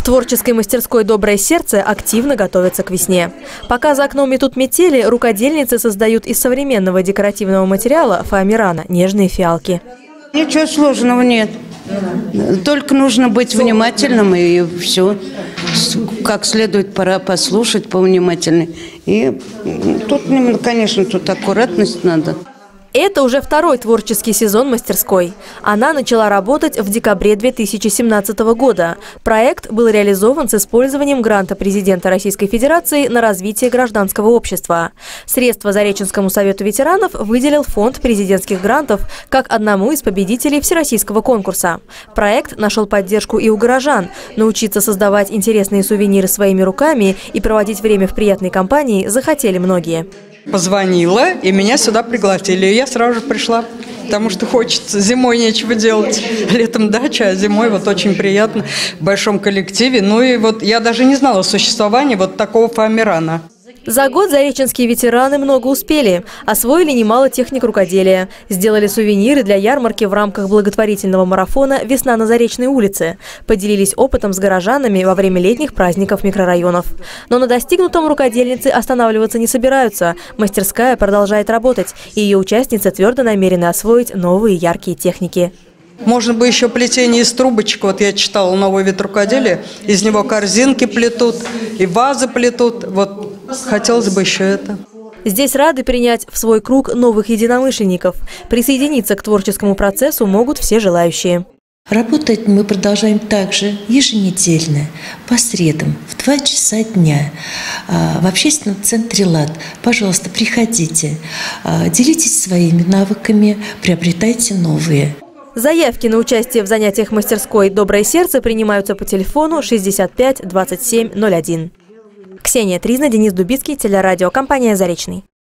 творческой мастерской «Доброе сердце» активно готовятся к весне. Пока за окном метут метели, рукодельницы создают из современного декоративного материала фоамирана нежные фиалки. Ничего сложного нет. Только нужно быть внимательным, и все. Как следует пора послушать повнимательнее. И тут, конечно, тут аккуратность надо. Это уже второй творческий сезон мастерской. Она начала работать в декабре 2017 года. Проект был реализован с использованием гранта президента Российской Федерации на развитие гражданского общества. Средства Зареченскому совету ветеранов выделил фонд президентских грантов как одному из победителей всероссийского конкурса. Проект нашел поддержку и у горожан. Научиться создавать интересные сувениры своими руками и проводить время в приятной компании захотели многие. Позвонила, и меня сюда пригласили. И я сразу же пришла, потому что хочется. Зимой нечего делать. Летом дача, а зимой вот очень приятно в большом коллективе. Ну и вот я даже не знала о существовании вот такого фоамирана. За год зареченские ветераны много успели. Освоили немало техник рукоделия. Сделали сувениры для ярмарки в рамках благотворительного марафона «Весна на Заречной улице». Поделились опытом с горожанами во время летних праздников микрорайонов. Но на достигнутом рукодельницы останавливаться не собираются. Мастерская продолжает работать, и ее участницы твердо намерены освоить новые яркие техники. Можно бы еще плетение из трубочек. Вот я читала «Новый вид рукоделия». Из него корзинки плетут, и вазы плетут. Вот хотелось бы еще это. Здесь рады принять в свой круг новых единомышленников. Присоединиться к творческому процессу могут все желающие. Работать мы продолжаем также еженедельно, по средам, в 2 часа дня, в общественном центре «ЛАД». Пожалуйста, приходите, делитесь своими навыками, приобретайте новые. Заявки на участие в занятиях мастерской «Доброе сердце» принимаются по телефону 65 27 01. Ксения Тризна, Денис Дубицкий, телерадиокомпания «Заречный».